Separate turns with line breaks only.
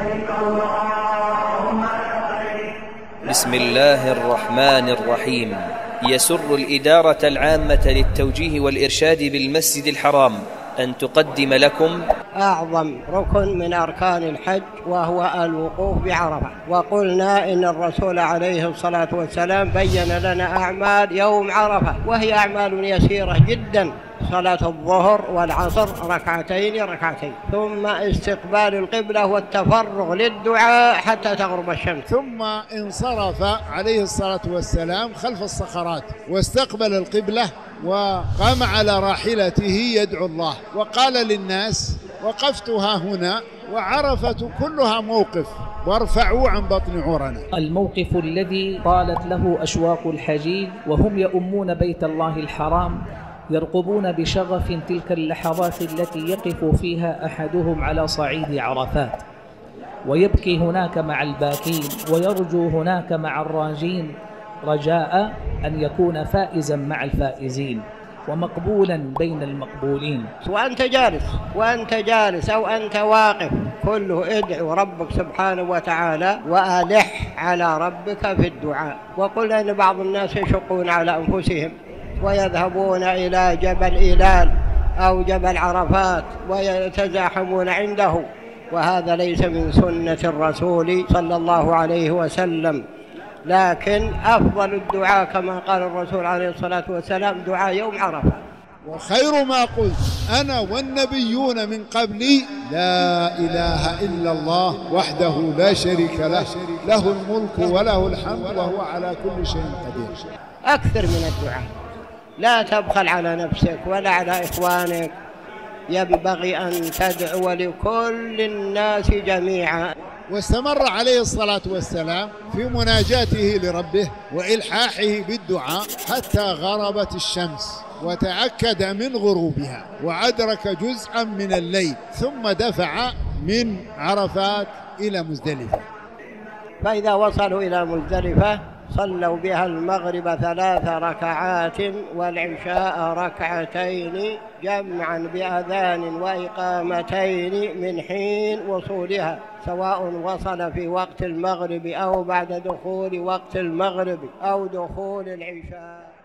بسم الله الرحمن الرحيم. يسر الإدارة العامة للتوجيه والإرشاد بالمسجد الحرام أن تقدم لكم
أعظم ركن من أركان الحج، وهو الوقوف بعرفة. وقلنا إن الرسول عليه الصلاة والسلام بين لنا أعمال يوم عرفة، وهي أعمال يسيرة جدا: صلاة الظهر والعصر ركعتين، ثم استقبال القبلة والتفرغ للدعاء حتى تغرب الشمس،
ثم انصرف عليه الصلاة والسلام خلف الصخرات واستقبل القبلة وقام على راحلته يدعو الله، وقال للناس: وقفت ها هنا وعرفة كلها موقف، وارفعوا عن بطن عورنا.
الموقف الذي طالت له أشواق الحجيج وهم يؤمون بيت الله الحرام، يرقبون بشغف تلك اللحظات التي يقف فيها أحدهم على صعيد عرفات، ويبكي هناك مع الباكين، ويرجو هناك مع الراجين، رجاء أن يكون فائزا مع الفائزين ومقبولا بين المقبولين.
وأنت جالس أو أنت واقف، كله ادعو ربك سبحانه وتعالى وألح على ربك في الدعاء. وقلنا أن بعض الناس يشقون على أنفسهم ويذهبون إلى جبل إيلال أو جبل عرفات ويتزاحمون عنده، وهذا ليس من سنة الرسول صلى الله عليه وسلم. لكن أفضل الدعاء كما قال الرسول عليه الصلاة والسلام دعاء يوم عرفة.
وخير ما قلت أنا والنبيون من قبلي: لا إله إلا الله وحده لا شريك له، له الملك وله الحمد وهو على كل شيء قدير.
أكثر من الدعاء، لا تبخل على نفسك ولا على إخوانك، ينبغي أن تدعو لكل الناس جميعا.
واستمر عليه الصلاة والسلام في مناجاته لربه وإلحاحه بالدعاء حتى غربت الشمس وتأكد من غروبها وأدرك جزءا من الليل، ثم دفع من عرفات إلى مزدلفة.
فإذا وصلوا إلى مزدلفة صلوا بها المغرب 3 ركعات والعشاء ركعتين، جمعا بأذان وإقامتين من حين وصولها، سواء وصل في وقت المغرب أو بعد دخول وقت المغرب أو دخول العشاء.